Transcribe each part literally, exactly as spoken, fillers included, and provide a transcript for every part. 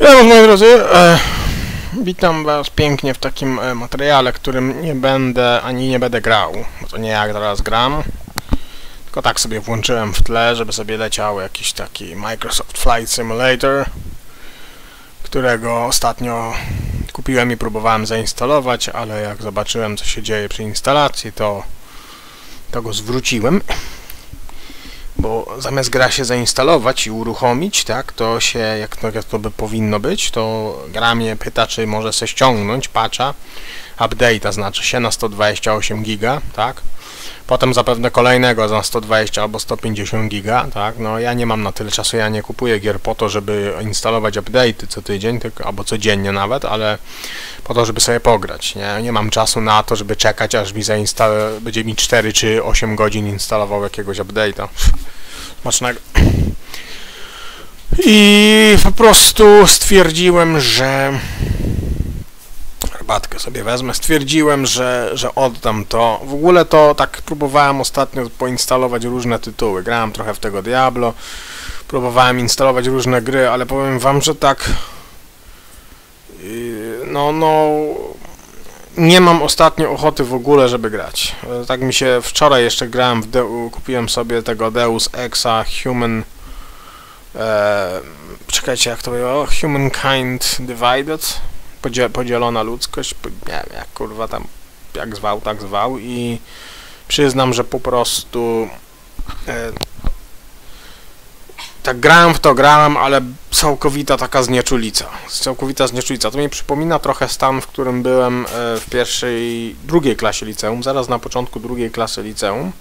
Ja, moi drodzy, e, witam was pięknie w takim e, materiale, którym nie będę, ani nie będę grał, bo to nie jak teraz gram, tylko tak sobie włączyłem w tle, żeby sobie leciał jakiś taki Microsoft Flight Simulator, którego ostatnio kupiłem i próbowałem zainstalować, ale jak zobaczyłem, co się dzieje przy instalacji, to, to go zwróciłem. Bo zamiast gra się zainstalować i uruchomić, tak, to się, jak to, jak to by powinno być, to gra mnie pyta, czy może se ściągnąć patcha, update'a znaczy się na sto dwadzieścia osiem giga, tak, potem zapewne kolejnego za sto dwadzieścia albo sto pięćdziesiąt giga, tak, no ja nie mam na tyle czasu, ja nie kupuję gier po to, żeby instalować update'y co tydzień, tylko, albo codziennie nawet, ale po to, żeby sobie pograć, nie, nie mam czasu na to, żeby czekać, aż mi zainstalował, będzie mi cztery czy osiem godzin instalował jakiegoś update'a. Smacznego. I po prostu stwierdziłem, że herbatkę sobie wezmę, stwierdziłem, że, że oddam to. W ogóle to tak próbowałem ostatnio poinstalować różne tytuły. Grałem trochę w tego Diablo, próbowałem instalować różne gry, ale powiem wam, że tak no, no nie mam ostatnio ochoty w ogóle, żeby grać. Tak mi się wczoraj jeszcze grałem w Deu, kupiłem sobie tego Deus Exa Human e, czekajcie, jak to było? Humankind Divided, Podziel, podzielona ludzkość, nie wiem, jak kurwa tam, jak zwał, tak zwał, i przyznam, że po prostu e, tak grałem w to, grałem, ale całkowita taka znieczulica. Całkowita znieczulica. To mi przypomina trochę stan, w którym byłem w pierwszej, drugiej klasie liceum, zaraz na początku drugiej klasy liceum.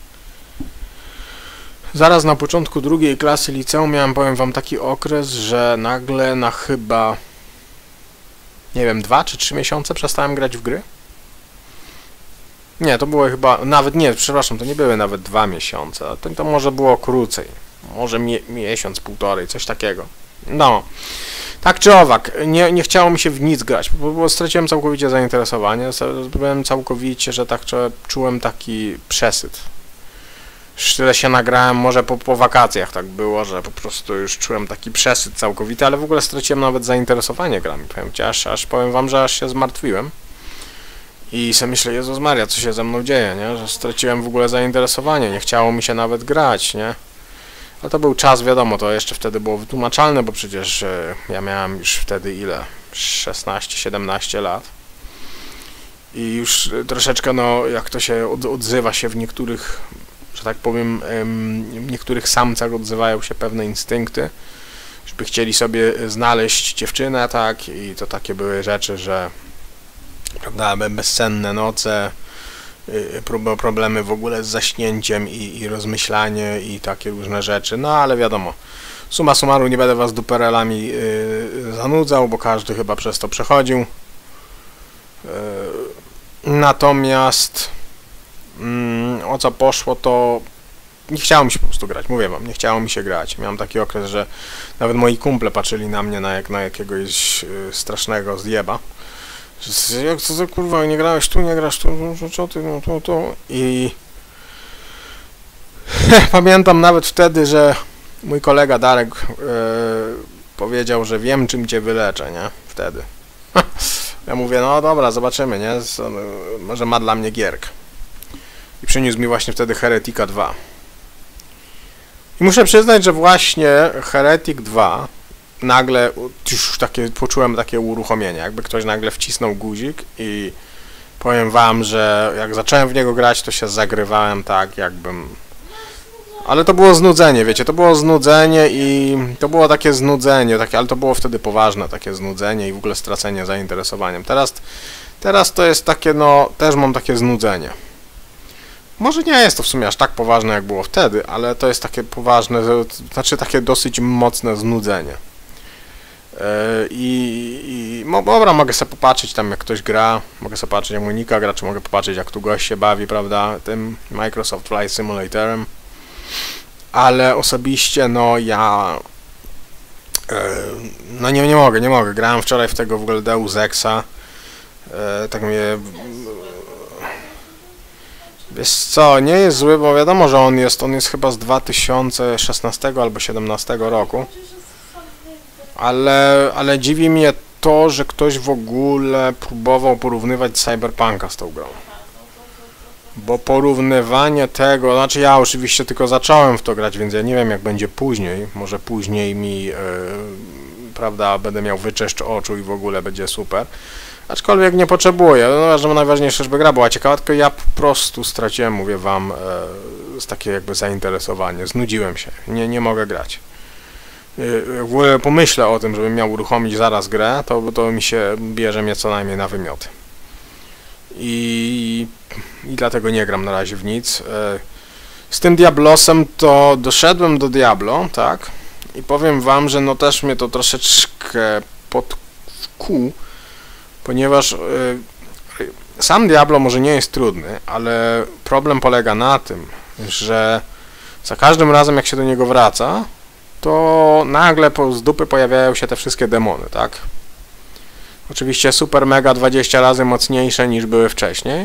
Zaraz na początku drugiej klasy liceum miałem, powiem wam, taki okres, że nagle na chyba, nie wiem, dwa czy trzy miesiące przestałem grać w gry. Nie, to było chyba, nawet nie, przepraszam, to nie były nawet dwa miesiące, to, to może było krócej. Może mie miesiąc, półtorej, coś takiego. No, tak czy owak, nie, nie chciało mi się w nic grać, bo, bo straciłem całkowicie zainteresowanie, byłem całkowicie, że tak czułem taki przesyt. Już tyle się nagrałem, może po, po wakacjach tak było, że po prostu już czułem taki przesyt całkowity, ale w ogóle straciłem nawet zainteresowanie grami, powiem ci, aż, aż powiem wam, że aż się zmartwiłem. I sobie myślę, Jezus Maria, co się ze mną dzieje, nie? Że straciłem w ogóle zainteresowanie, nie chciało mi się nawet grać, nie? Ale to był czas, wiadomo, to jeszcze wtedy było wytłumaczalne, bo przecież e, ja miałem już wtedy ile? szesnaście siedemnaście lat. I już troszeczkę, no, jak to się od, odzywa się w niektórych, że tak powiem, em, w niektórych samcach odzywają się pewne instynkty, żeby chcieli sobie znaleźć dziewczynę, tak, i to takie były rzeczy, że, prawda, bezsenne noce, problemy w ogóle z zaśnięciem i, i rozmyślanie i takie różne rzeczy, no ale wiadomo, summa summarum nie będę was duperelami yy, zanudzał, bo każdy chyba przez to przechodził. Yy, natomiast yy, o co poszło, to nie chciało mi się po prostu grać, mówię wam, nie chciało mi się grać. Miałem taki okres, że nawet moi kumple patrzyli na mnie na, jak, na jakiegoś yy, strasznego zjeba. Jak to za kurwa, nie grałeś tu, nie grasz tu, no, co ty, no to, to. I pamiętam nawet wtedy, że mój kolega Darek e, powiedział, że wiem, czym cię wyleczę, nie? Wtedy. Ja mówię, no dobra, zobaczymy, nie? Może ma dla mnie gierkę. I przyniósł mi właśnie wtedy Heretica dwa. I muszę przyznać, że właśnie Heretic dwa nagle już takie, poczułem takie uruchomienie, jakby ktoś nagle wcisnął guzik i powiem wam, że jak zacząłem w niego grać, to się zagrywałem tak, jakbym... Ale to było znudzenie, wiecie, to było znudzenie i to było takie znudzenie, takie, ale to było wtedy poważne takie znudzenie i w ogóle stracenie zainteresowaniem. Teraz, teraz to jest takie, no, też mam takie znudzenie. Może nie jest to w sumie aż tak poważne, jak było wtedy, ale to jest takie poważne, znaczy takie dosyć mocne znudzenie. I, i mo, dobra, mogę sobie popatrzeć tam, jak ktoś gra, mogę sobie patrzeć, jak Monika gra, czy mogę popatrzeć, jak tu gość się bawi, prawda, tym Microsoft Flight Simulatorem, ale osobiście, no, ja no nie, nie mogę, nie mogę, grałem wczoraj w tego w ogóle Deus Exa, tak mnie, wiesz co, nie jest zły, bo wiadomo, że on jest, on jest chyba z dwa tysiące szesnastego albo siedemnastego roku. Ale, ale dziwi mnie to, że ktoś w ogóle próbował porównywać Cyberpunka z tą grą. Bo porównywanie tego, znaczy ja oczywiście tylko zacząłem w to grać, więc ja nie wiem jak będzie później. Może później mi, yy, prawda, będę miał wyczeszcz oczu i w ogóle będzie super. Aczkolwiek nie potrzebuję, no, że najważniejsze, żeby gra była ciekawa, tylko ja po prostu straciłem, mówię wam, e, z takie jakby zainteresowanie, znudziłem się, nie, nie mogę grać. E, w ogóle pomyślę o tym, żebym miał uruchomić zaraz grę, to, to mi się bierze mnie co najmniej na wymioty. I, i dlatego nie gram na razie w nic. E, z tym Diablosem to doszedłem do Diablo, tak, i powiem wam, że no też mnie to troszeczkę podkuł, ponieważ y, sam Diablo może nie jest trudny, ale problem polega na tym, że za każdym razem jak się do niego wraca, to nagle po, z dupy pojawiają się te wszystkie demony, tak? Oczywiście super mega dwadzieścia razy mocniejsze niż były wcześniej.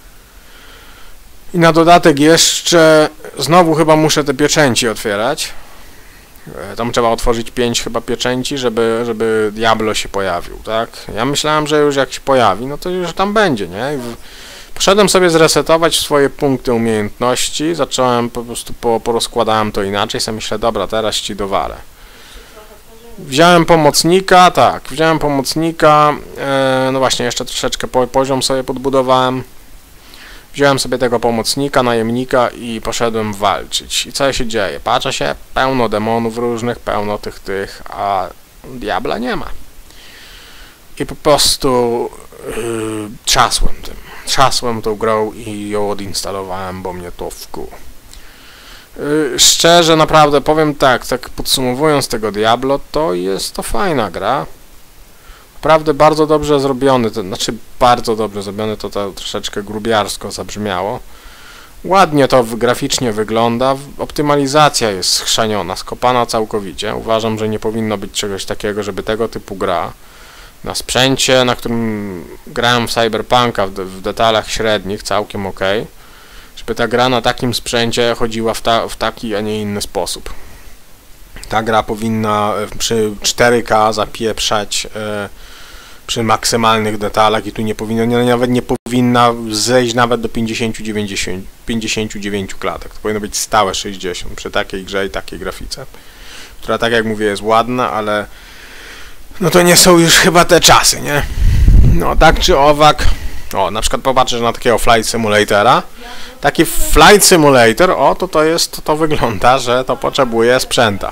I na dodatek jeszcze znowu chyba muszę te pieczęci otwierać. Tam trzeba otworzyć pięć chyba pieczęci, żeby, żeby Diablo się pojawił, tak? Ja myślałem, że już jak się pojawi, no to już tam będzie, nie? I w... Poszedłem sobie zresetować swoje punkty umiejętności, zacząłem po prostu, po, porozkładałem to inaczej, sobie myślę, dobra, teraz ci dowalę. Wziąłem pomocnika, tak, wziąłem pomocnika, e, no właśnie, jeszcze troszeczkę po, poziom sobie podbudowałem. Wziąłem sobie tego pomocnika, najemnika i poszedłem walczyć. I co się dzieje? Patrzę się, pełno demonów różnych, pełno tych, tych, a diabla nie ma. I po prostu yy, trzasłem tym. Trzasłem tą grą i ją odinstalowałem, bo mnie to wkuło. Yy, szczerze, naprawdę powiem tak, tak podsumowując tego Diablo, to jest to fajna gra. Naprawdę bardzo dobrze zrobiony, to znaczy bardzo dobrze zrobiony, to, to troszeczkę grubiarsko zabrzmiało. Ładnie to graficznie wygląda, optymalizacja jest schrzaniona, skopana całkowicie. Uważam, że nie powinno być czegoś takiego, żeby tego typu gra na sprzęcie, na którym grałem w Cyberpunka w, de w detalach średnich, całkiem ok, żeby ta gra na takim sprzęcie chodziła w, ta w taki, a nie inny sposób. Ta gra powinna przy cztery K zapieprzać e, przy maksymalnych detalach i tu nie powinna, nie, nawet nie powinna zejść nawet do pięćdziesięciu dziewięciu klatek. To powinno być stałe sześćdziesiąt przy takiej grze i takiej grafice, która, tak jak mówię, jest ładna, ale no to nie są już chyba te czasy, nie? No tak czy owak, o, na przykład popatrzysz na takiego Flight Simulatora. Taki Flight Simulator, o, to to jest, to, to wygląda, że to potrzebuje sprzęta.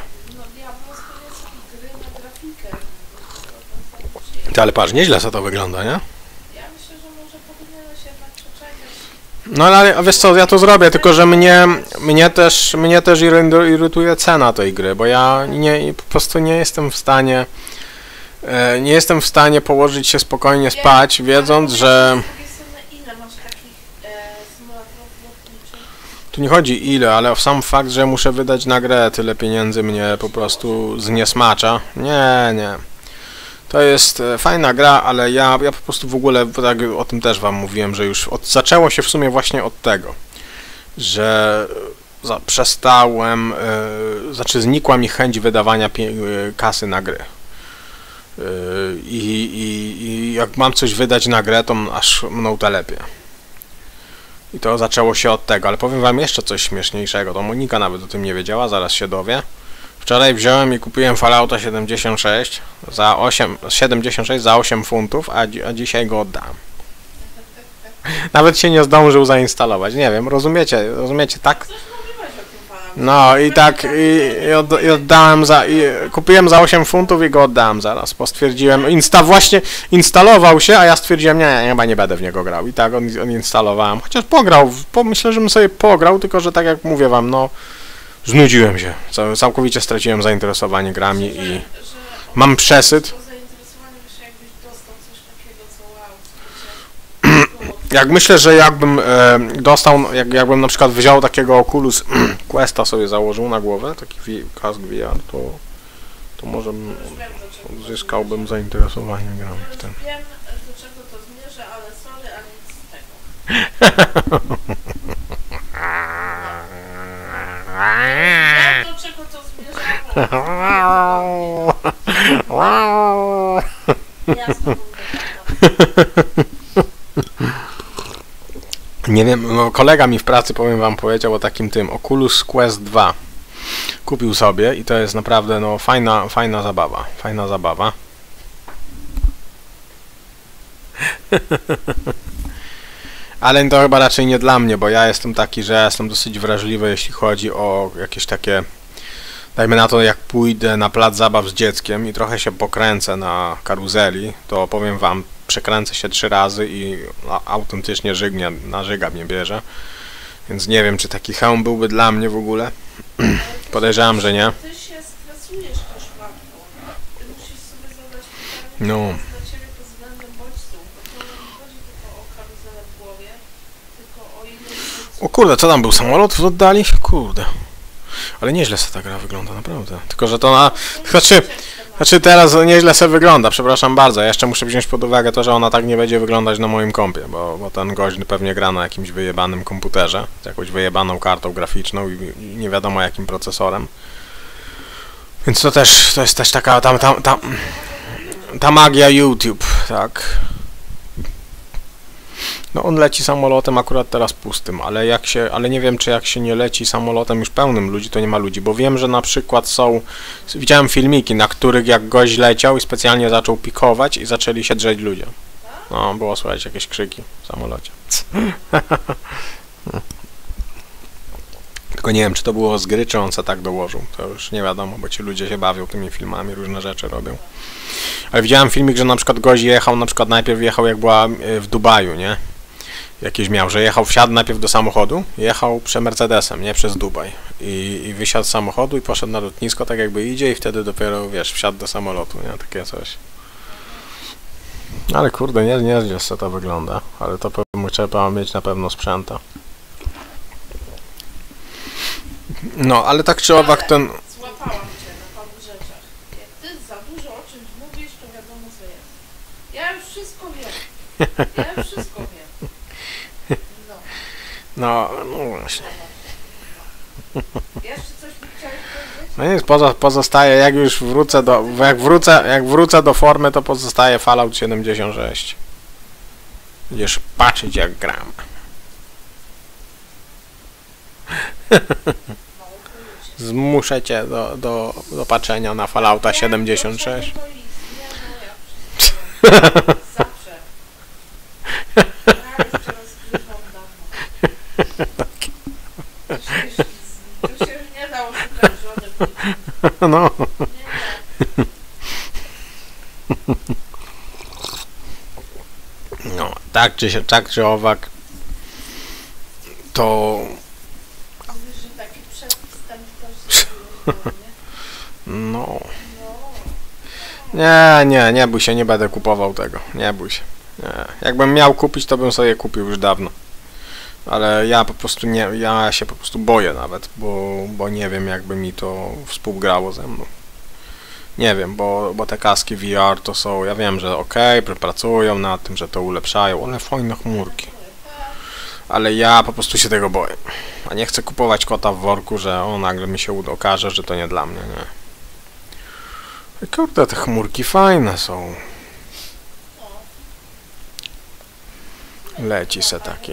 Ty, ale patrz, nieźle co to wygląda, nie? Ja myślę, że może powinieneś jednak poczekać. No ale wiesz co, ja to zrobię, tylko że mnie, mnie też, mnie też irytuje cena tej gry, bo ja nie, po prostu nie jestem w stanie, e, nie jestem w stanie położyć się spokojnie spać, wiedząc, że... Ile masz takich e, symulatorów lotniczych? Tu nie chodzi ile, ale sam fakt, że muszę wydać na grę tyle pieniędzy mnie po prostu zniesmacza. Nie, nie. To jest fajna gra, ale ja, ja po prostu w ogóle, tak o tym też wam mówiłem, że już od, zaczęło się w sumie właśnie od tego, że za, przestałem, yy, znaczy znikła mi chęć wydawania yy, kasy na gry. Yy, i, i, I jak mam coś wydać na grę, to aż mną telepie. I to zaczęło się od tego, ale powiem wam jeszcze coś śmieszniejszego, to Monika nawet o tym nie wiedziała, zaraz się dowie. Wczoraj wziąłem i kupiłem Fallouta siedemdziesiąt sześć za osiem, siedemdziesiąt sześć za osiem funtów, a, dzi a dzisiaj go oddam. Nawet się nie zdążył zainstalować, nie wiem, rozumiecie, rozumiecie, tak? No i tak, i, i, od, i oddałem za, i kupiłem za osiem funtów i go oddałem zaraz, bo stwierdziłem, insta właśnie instalował się, a ja stwierdziłem, nie, nie, chyba nie będę w niego grał i tak on, on instalowałem, chociaż pograł, po, myślę, żebym sobie pograł, tylko że tak jak mówię wam, no znudziłem się, całkowicie straciłem zainteresowanie grami i mam przesyt. Jak myślę, że jakbym e, dostał, jak, jakbym na przykład wziął takiego Oculus Questa sobie założył na głowę, taki kask V R, to, to może zyskałbym zainteresowanie grami w tym. Wiem, do czego to zmierza, ale sorry, ale nic z tego. Wiem, do czego to zmierza. Ja znowu Nie wiem, no kolega mi w pracy, powiem wam, powiedział o takim tym Oculus Quest dwa. Kupił sobie i to jest naprawdę no fajna, fajna zabawa, fajna zabawa. Ale to chyba raczej nie dla mnie, bo ja jestem taki, że ja jestem dosyć wrażliwy, jeśli chodzi o jakieś takie, dajmy na to, jak pójdę na plac zabaw z dzieckiem i trochę się pokręcę na karuzeli, to powiem wam, przekręcę się trzy razy i autentycznie żygnie, na żyga mnie bierze. Więc nie wiem, czy taki hełm byłby dla mnie w ogóle. Podejrzewam, że nie. Ty się stresujesz też łatwo. Ty musisz sobie zadać pytanie, No. co jest dla ciebie pod względem bodźców. Bo to nie chodzi tylko o karuzelę w głowie, tylko o inne O kurde, co tam był? Samolot oddali? Kurde. Ale nieźle se ta gra wygląda, naprawdę. Tylko, że to na... Znaczy, znaczy teraz nieźle se wygląda, przepraszam bardzo. Ja jeszcze muszę wziąć pod uwagę to, że ona tak nie będzie wyglądać na moim kompie, bo, bo ten gość pewnie gra na jakimś wyjebanym komputerze, z jakąś wyjebaną kartą graficzną i, i nie wiadomo jakim procesorem. Więc to też, to jest też taka, tam, tam, tam, ta magia YouTube, tak. No on leci samolotem akurat teraz pustym, ale jak się, ale nie wiem, czy jak się nie leci samolotem już pełnym ludzi, to nie ma ludzi, bo wiem, że na przykład są, widziałem filmiki, na których jak gość leciał i specjalnie zaczął pikować i zaczęli się drzeć ludzie. No, było słychać jakieś krzyki w samolocie. Tylko nie wiem, czy to było z gry, czy on se tak dołożył. To już nie wiadomo, bo ci ludzie się bawią tymi filmami, różne rzeczy robią. Ale widziałem filmik, że na przykład gość jechał, na przykład najpierw jechał jak była w Dubaju, nie? Jakieś miał, że jechał, wsiadł najpierw do samochodu, jechał prze Mercedesem, nie przez Dubaj. I, I wysiadł z samochodu i poszedł na lotnisko, tak jakby idzie i wtedy dopiero, wiesz, wsiadł do samolotu, nie? Takie coś. Ale kurde, nie, nieźle co to wygląda, ale to pewnie trzeba mieć na pewno sprzęta. No, ale tak czy owak ten... Złapałam cię na paru rzeczach. Jak ty za dużo o czymś mówisz, to wiadomo co jest. Ja już wszystko wiem. Ja już wszystko wiem. No. No, no właśnie. Jeszcze coś mi chciałeś powiedzieć? No nic, poza, pozostaje, jak już wrócę do, jak wrócę, jak wrócę do formy, to pozostaje Fallout siedemdziesiąt sześć. Będziesz patrzeć jak gram. Zmuszę cię do, do, do patrzenia na Fallouta siedemdziesiąt sześć. Nie, no ja wszystko wiem. Zawsze. Ja jeszcze rozgrywam dawno. To się już, to się już nie da oszukać żony. No. Nie, No, tak czy się, tak czy owak, to... mówisz, że taki przedstęp też zrobiłeś, nie? No... No. Nie, nie, nie bój się, nie będę kupował tego, nie bój się. Nie. Jakbym miał kupić, to bym sobie kupił już dawno. Ale ja po prostu nie, ja się po prostu boję nawet, bo, bo nie wiem jakby mi to współgrało ze mną. Nie wiem, bo, bo te kaski V R to są, ja wiem, że okej, okay, pracują nad tym, że to ulepszają, ale fajne chmurki. Ale ja po prostu się tego boję. A nie chcę kupować kota w worku, że o, nagle mi się okaże, że to nie dla mnie, nie. I kurde, te chmurki fajne są. Leci se taki.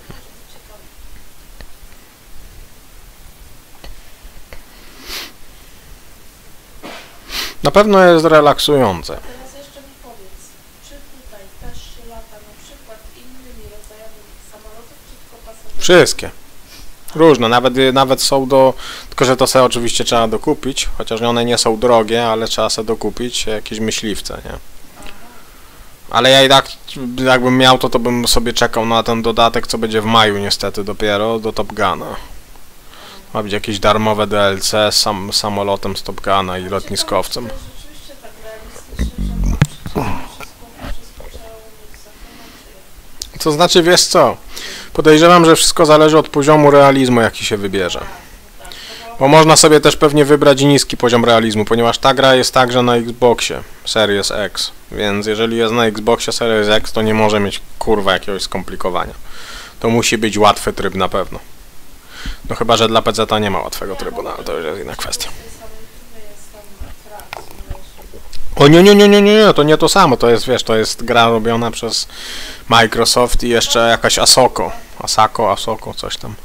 Na pewno jest relaksujące. Teraz jeszcze mi powiedz, czy tutaj też się lata na przykład innymi rodzajami samolotów, czy tylko pasażerów? Wszystkie. Różne, nawet, nawet są do... Tylko, że to sobie oczywiście trzeba dokupić, chociaż one nie są drogie, ale trzeba sobie dokupić jakieś myśliwce, nie? Ale ja i tak, jakbym miał to, to bym sobie czekał na ten dodatek, co będzie w maju niestety dopiero, do Top Guna. Ma być jakieś darmowe D L C z sam, samolotem z Top Guna i lotniskowcem. To jest rzeczywiście tak realistyczne, że no, wszystko, wszystko trzeba umieć zakonać, czy jak? To znaczy, wiesz co, podejrzewam, że wszystko zależy od poziomu realizmu, jaki się wybierze. Bo można sobie też pewnie wybrać niski poziom realizmu, ponieważ ta gra jest także na Xboxie Series X, więc jeżeli jest na Xboxie Series X, to nie może mieć kurwa jakiegoś skomplikowania. To musi być łatwy tryb na pewno. No chyba, że dla P C ta nie ma łatwego trybu, no ale to już jest inna kwestia. O nie, nie, nie, nie, nie, nie, to nie to samo, to jest, wiesz, to jest gra robiona przez Microsoft i jeszcze jakaś Asoko. Asako, Asoko, coś tam.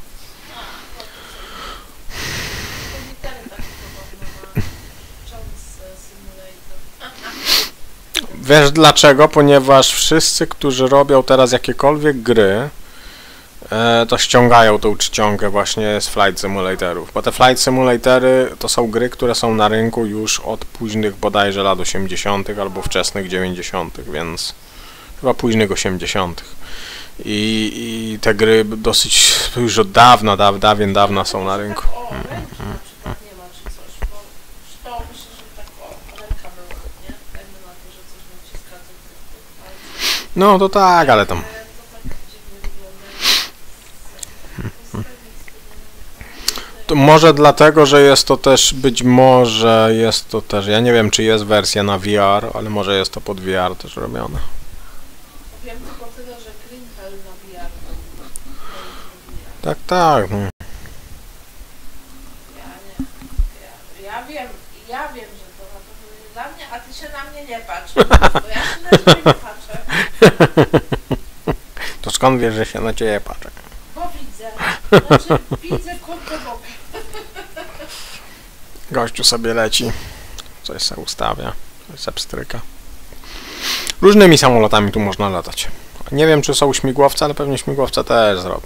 Wiesz dlaczego? Ponieważ wszyscy, którzy robią teraz jakiekolwiek gry, e, to ściągają tą czcionkę właśnie z Flight Simulatorów. Bo te Flight Simulatory to są gry, które są na rynku już od późnych bodajże lat osiemdziesiątych albo wczesnych dziewięćdziesiątych, więc chyba późnych osiemdziesiątych. I, I te gry dosyć już od dawna, daw, dawien dawna są na rynku. Mm, mm, mm. No to tak, ale tam. To może dlatego, że jest to też, być może jest to też, ja nie wiem czy jest wersja na V R, ale może jest to pod V R też robione. Wiem tylko tyle, że Greenhell na V R. Tak, tak. No. Ja nie. Ja, ja wiem, ja wiem, że to na pewno nie dla mnie, a ty się na mnie nie patrz. Bo ja się na ciebie nie patrzę. To skąd wiesz, że się na ciebie patrzę? Bo widzę. Znaczy widzę kurde bokę. Gościu sobie leci, coś se ustawia, coś se pstryka. Różnymi samolotami tu można latać. Nie wiem, czy są śmigłowce, ale pewnie śmigłowce też zrobię.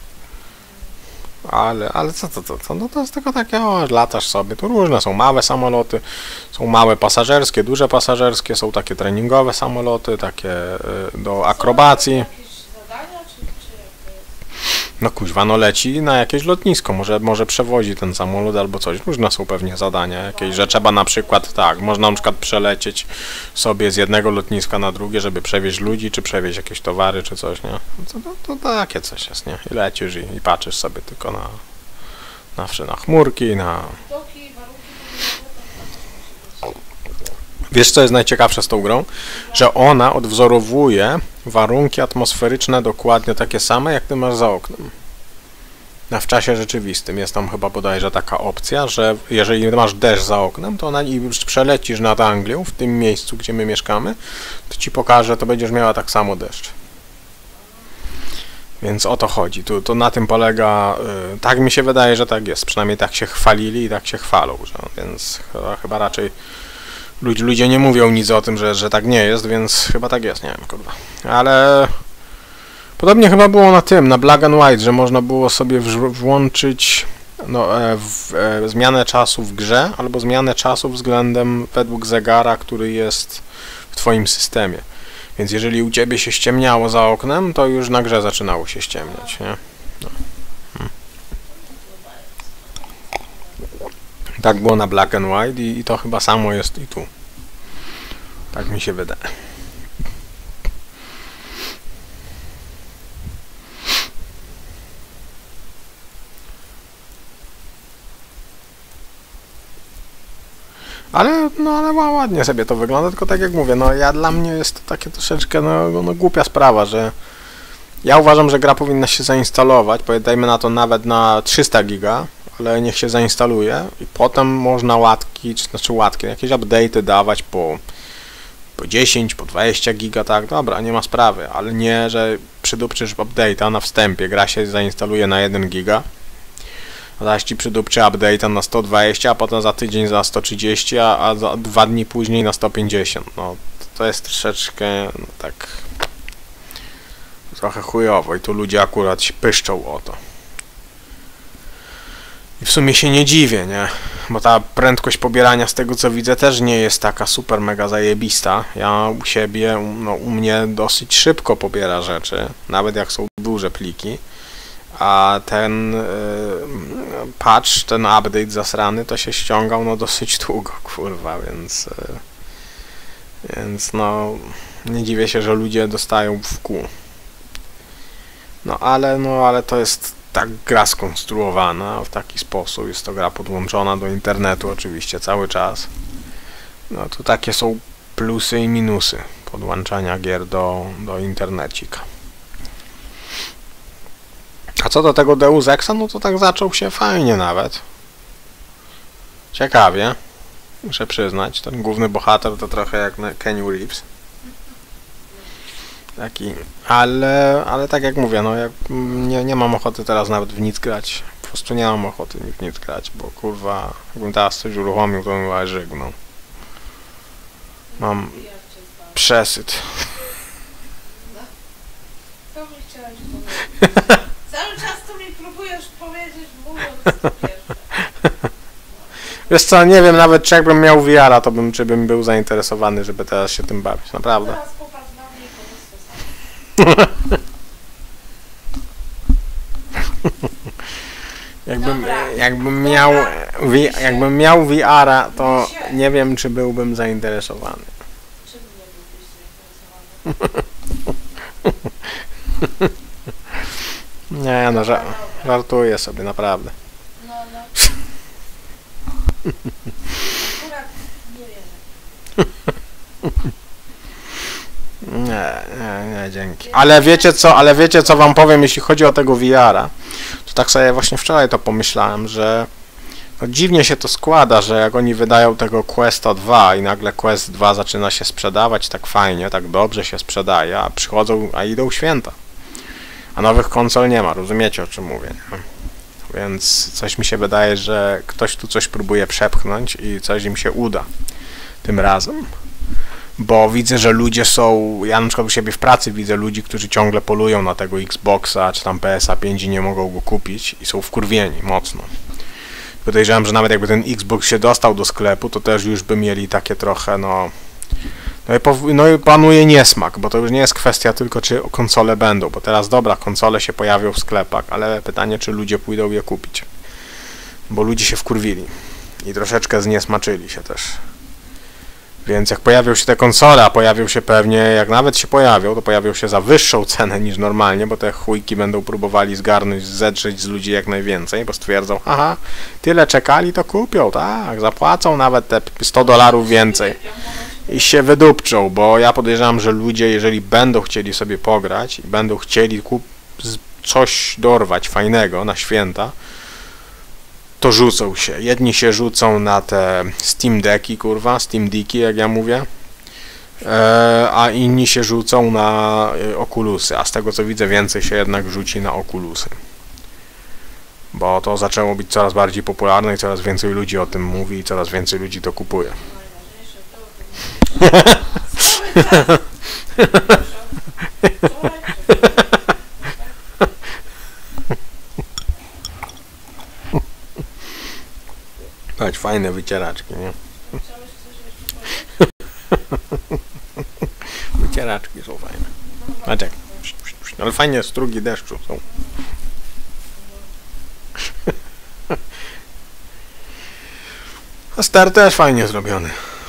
Ale, ale co to, to, to? No to jest tylko takie, o, latasz sobie. Tu różne są małe samoloty, są małe pasażerskie, duże pasażerskie, są takie treningowe samoloty, takie y, do akrobacji. Jakieś zadania, czy, czy jak to jest? No kuźwa, no leci na jakieś lotnisko, może, może przewozi ten samolot albo coś. Różne są pewnie zadania jakieś, że trzeba na przykład, tak, można na przykład przelecieć sobie z jednego lotniska na drugie, żeby przewieźć ludzi, czy przewieźć jakieś towary, czy coś, nie? To, to, to takie coś jest, nie? I lecisz i, i patrzysz sobie tylko na, na, na chmurki, na... Widoki, warunki pogodowe, Wiesz, co jest najciekawsze z tą grą? Że ona odwzorowuje warunki atmosferyczne dokładnie takie same, jak ty masz za oknem. A w czasie rzeczywistym jest tam chyba bodajże taka opcja, że jeżeli masz deszcz za oknem, to ona i już przelecisz nad Anglią, w tym miejscu, gdzie my mieszkamy, to ci pokaże, to będziesz miała tak samo deszcz. Więc o to chodzi. Tu, to na tym polega, yy, tak mi się wydaje, że tak jest. Przynajmniej tak się chwalili i tak się chwalą, że, więc chyba, chyba raczej ludzie, ludzie nie mówią nic o tym, że, że tak nie jest, więc chyba tak jest, nie wiem, kurwa. Ale podobnie chyba było na tym, na Black and White, że można było sobie włączyć no, e, w, e, zmianę czasu w grze, albo zmianę czasu względem według zegara, który jest w twoim systemie. Więc jeżeli u ciebie się ściemniało za oknem, to już na grze zaczynało się ściemniać, nie? No. Hmm. Tak było na Black and White i, i to chyba samo jest i tu. Tak mi się wydaje. Ale, no, ale ładnie sobie to wygląda, tylko tak jak mówię, no ja dla mnie jest to takie troszeczkę, no, no głupia sprawa, że ja uważam, że gra powinna się zainstalować, dajmy na to nawet na trzysta giga, ale niech się zainstaluje i potem można łatki, czy znaczy łatki, jakieś update'y dawać po, po dziesięć, po dwadzieścia giga, tak, dobra, nie ma sprawy, ale nie, że przydupczysz update'a na wstępie, gra się zainstaluje na jeden giga, zaś ci przydupczy update'a na sto dwadzieścia, a potem za tydzień za sto trzydzieści, a, a za dwa dni później na sto pięćdziesiąt. No, to jest troszeczkę, no, tak trochę chujowo i tu ludzie akurat się pyszczą o to. I w sumie się nie dziwię, nie? Bo ta prędkość pobierania z tego co widzę też nie jest taka super mega zajebista. Ja u siebie, no u mnie dosyć szybko pobiera rzeczy, nawet jak są duże pliki. A ten y, patch, ten update zasrany, to się ściągał no dosyć długo, kurwa, więc y, więc no nie dziwię się, że ludzie dostają w kół. No ale, no ale to jest tak gra skonstruowana w taki sposób, jest to gra podłączona do internetu oczywiście cały czas. No to takie są plusy i minusy podłączania gier do, do internecika. A co do tego Deus Exa, no to tak zaczął się fajnie nawet. Ciekawie. muszę przyznać. Ten główny bohater to trochę jak na Keanu Reeves. Taki, ale, ale tak jak mówię, no jak nie, nie mam ochoty teraz nawet w nic grać. Po prostu nie mam ochoty w nic grać, bo kurwa, jakbym teraz coś uruchomił, to bym chyba żegnał. Mam przesyt. To mi chciałeś powiedzieć. Cały czas to mi próbujesz powiedzieć, mówiąc to pierwsze. Wiesz co, nie wiem nawet czy jakbym miał V R a, to bym, czy bym był zainteresowany, żeby teraz się tym bawić, naprawdę. Teraz popatrz na mnie i powiedz to samo. Jakbym, Dobra. jakbym miał V, jakbym miał V R a, to nie wiem czy byłbym zainteresowany. Czym nie byłbyś zainteresowany? Nie no, ża żartuję sobie, naprawdę. No, no. Akurat nie wierzę. Nie, nie, nie, dzięki. Ale wiecie co, ale wiecie co wam powiem, jeśli chodzi o tego V R a, to tak sobie właśnie wczoraj to pomyślałem, że no dziwnie się to składa, że jak oni wydają tego Questa dwa i nagle Quest dwa zaczyna się sprzedawać tak fajnie, tak dobrze się sprzedaje, a przychodzą, a idą święta. A nowych konsol nie ma, rozumiecie o czym mówię, nie? Więc coś mi się wydaje, że ktoś tu coś próbuje przepchnąć i coś im się uda tym razem. Bo widzę, że ludzie są, ja na przykład u siebie w pracy widzę ludzi, którzy ciągle polują na tego Xboxa czy tam P S a pięć i nie mogą go kupić i są wkurwieni mocno. Podejrzewam, że nawet jakby ten Xbox się dostał do sklepu, to też już by mieli takie trochę, no... No i, pow- no i panuje niesmak, bo to już nie jest kwestia tylko, czy konsole będą, bo teraz dobra, konsole się pojawią w sklepach, ale pytanie, czy ludzie pójdą je kupić. Bo ludzie się wkurwili i troszeczkę zniesmaczyli się też. Więc jak pojawią się te konsole, a pojawią się pewnie, jak nawet się pojawią, to pojawią się za wyższą cenę niż normalnie, bo te chujki będą próbowali zgarnąć, zedrzeć z ludzi jak najwięcej, bo stwierdzą, aha, tyle czekali, to kupią, tak, zapłacą nawet te sto dolarów więcej i się wydupczą, bo ja podejrzewam, że ludzie, jeżeli będą chcieli sobie pograć i będą chcieli kup coś dorwać fajnego na święta, to rzucą się. Jedni się rzucą na te Steam Decki, kurwa, Steam Decki, jak ja mówię, e, a inni się rzucą na e, Oculusy, a z tego co widzę więcej się jednak rzuci na Oculusy. Bo to zaczęło być coraz bardziej popularne i coraz więcej ludzi o tym mówi i coraz więcej ludzi to kupuje. Chodź, fajne wycieraczki, nie? Wycieraczki są fajne. Maciek, ale fajnie strugi deszczu są. A ster też fajnie zrobiony.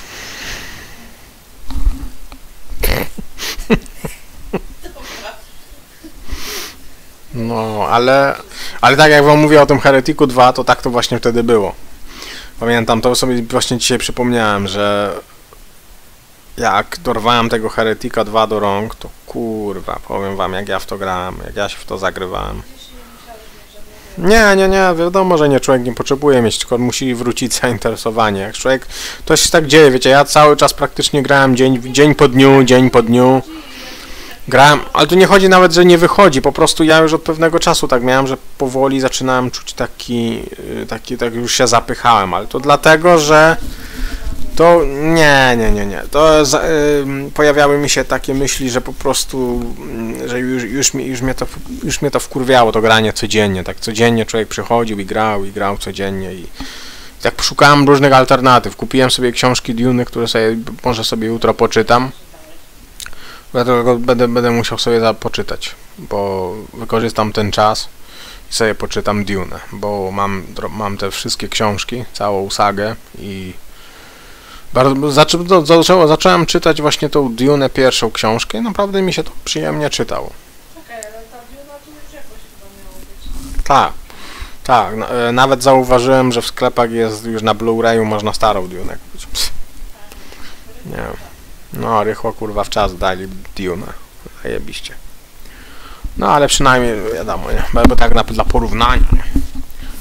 No, ale, ale tak jak wam mówię o tym Heretiku dwa, to tak to właśnie wtedy było. Pamiętam, to sobie właśnie dzisiaj przypomniałem, że jak dorwałem tego Heretika dwa do rąk, to kurwa, powiem wam, jak ja w to grałem, jak ja się w to zagrywałem. Nie, nie, nie, wiadomo, że nie, człowiek nie potrzebuje mieć, tylko musi wrócić zainteresowanie. Jak człowiek, to się tak dzieje, wiecie, ja cały czas praktycznie grałem dzień, dzień po dniu, dzień po dniu. Grałem, ale tu nie chodzi nawet, że nie wychodzi, po prostu ja już od pewnego czasu tak miałem, że powoli zaczynałem czuć taki, taki, tak już się zapychałem, ale to dlatego, że to, nie, nie, nie, nie, to z, y, pojawiały mi się takie myśli, że po prostu, y, że już, już, mi, już, mnie to, już mnie to wkurwiało, to granie codziennie, tak codziennie człowiek przychodził i grał, i grał codziennie i tak szukałem różnych alternatyw, kupiłem sobie książki Duny, które sobie, może sobie jutro poczytam. Dlatego będę, będę musiał sobie poczytać, bo wykorzystam ten czas i sobie poczytam Dune, bo mam, mam te wszystkie książki, całą sagę i bardzo, zaczę, zaczę, zacząłem czytać właśnie tą Dune pierwszą książkę i naprawdę mi się to przyjemnie czytało. Czekaj, ale ta Duna tu już jakoś chyba miało być. Tak, tak, na, nawet zauważyłem, że w sklepach jest już na Blu-rayu można starą Dune kupić. Nie wiem. No, rychło kurwa w czas dali Dune. Zajebiście. No, ale przynajmniej wiadomo, nie? Bo tak na, dla porównania, nie?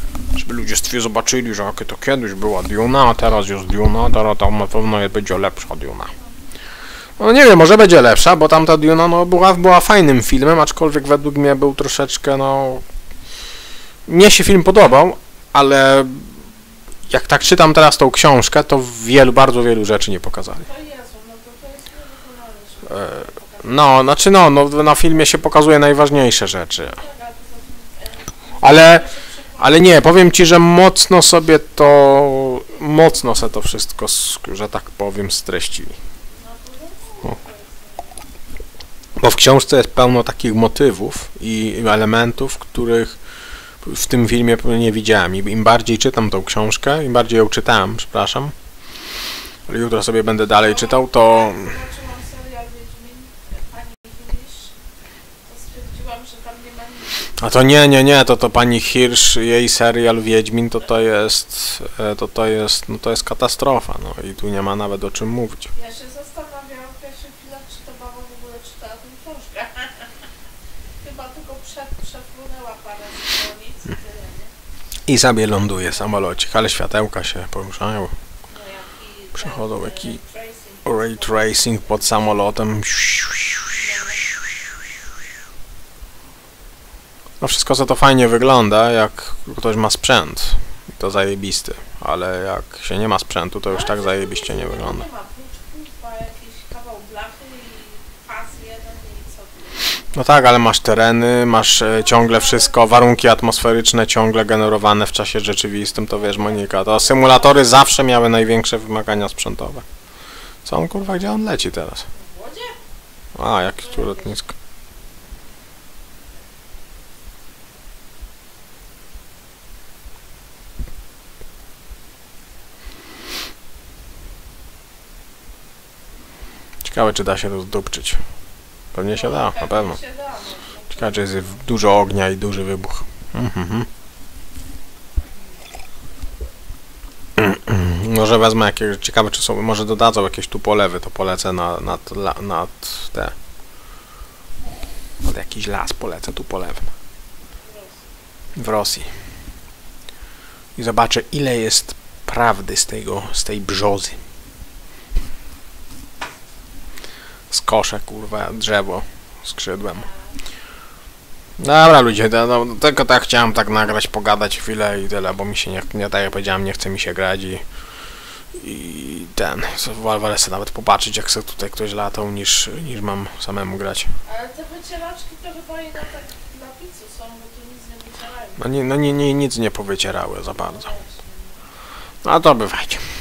żeby ludzie stwie zobaczyli, że jakie to kiedyś była Duna, a teraz jest Duna, teraz tam na pewno będzie lepsza Duna. No nie wiem, może będzie lepsza, bo tamta Duna no, była, była fajnym filmem, aczkolwiek według mnie był troszeczkę, no... Mnie się film podobał, ale jak tak czytam teraz tą książkę, to wielu, bardzo wielu rzeczy nie pokazali. To Jezu, no to to jest niewykonalne, żeby E, pokazać. No, znaczy no, no, na filmie się pokazuje najważniejsze rzeczy. Tak, a poza tym, e, Ale, to się przekłada- ale nie, powiem ci, że mocno sobie to, mocno se to wszystko, s- że tak powiem, streścili. no to wiadomo, to jest- Bo w książce jest pełno takich motywów i elementów, których w tym filmie nie widziałem. I im bardziej czytam tą książkę, im bardziej ją czytałem, przepraszam, ale jutro sobie będę dalej czytał, to... Jak zobaczyłam serial Wiedźmin, pani Hirsch, to stwierdziłam, że tam nie ma nic. A to nie, nie, nie, to to pani Hirsch, jej serial Wiedźmin, to to jest, e, to to jest, no to jest katastrofa, no i tu nie ma nawet o czym mówić. Ja się zastanawiałam w pierwszych chwilach, czy ta baba w ogóle czytała tę książkę. Chyba tylko prze, przefrunęła parę stronic i tyle, nie? I sobie ląduje samolocik, ale światełka się poruszają, No jak i Przechodzą ten, jaki tracing. ray tracing pod samolotem. No wszystko co to fajnie wygląda, jak ktoś ma sprzęt, to zajebisty, ale jak się nie ma sprzętu, to już Ale tak co zajebiście tu nie nic wygląda. Nie ma płuczków, ma jakiś kawał blachy i pas jeden i co tu. No tak, ale masz tereny, masz e, ciągle wszystko, warunki atmosferyczne ciągle generowane w czasie rzeczywistym, to wiesz Monika, to symulatory zawsze miały największe wymagania sprzętowe. Co on kurwa, gdzie on leci teraz? W wodzie? A, jakieś tu lotnisko. Ciekawe, czy da się rozdupczyć. Pewnie się da, na pewno. Się da, no. Ciekawe, czy jest dużo ognia i duży wybuch. Mhm. Może wezmę jakieś... Ciekawe, czy są... Może dodadzą jakieś tu polewy, to polecę na, nad, la- nad te... Nad jakiś las polecę tu polewem. W Rosji. I zobaczę, ile jest prawdy z tego, z tej brzozy. Skoszę, kurwa, drzewo skrzydłem. Dobra ludzie, no, no, tylko tak chciałem tak nagrać, pogadać chwilę i tyle, bo mi się nie, nie tak jak powiedziałem, nie chce mi się grać i, i ten, wolę sobie nawet popatrzeć jak sobie tutaj ktoś latał niż, niż mam samemu grać. Ale te wycieraczki to chyba i na, tak, na pizzu są, bo tu nic nie wycierają. No, nie, no nie, nie, nic nie powycierały za bardzo. No to bywajcie.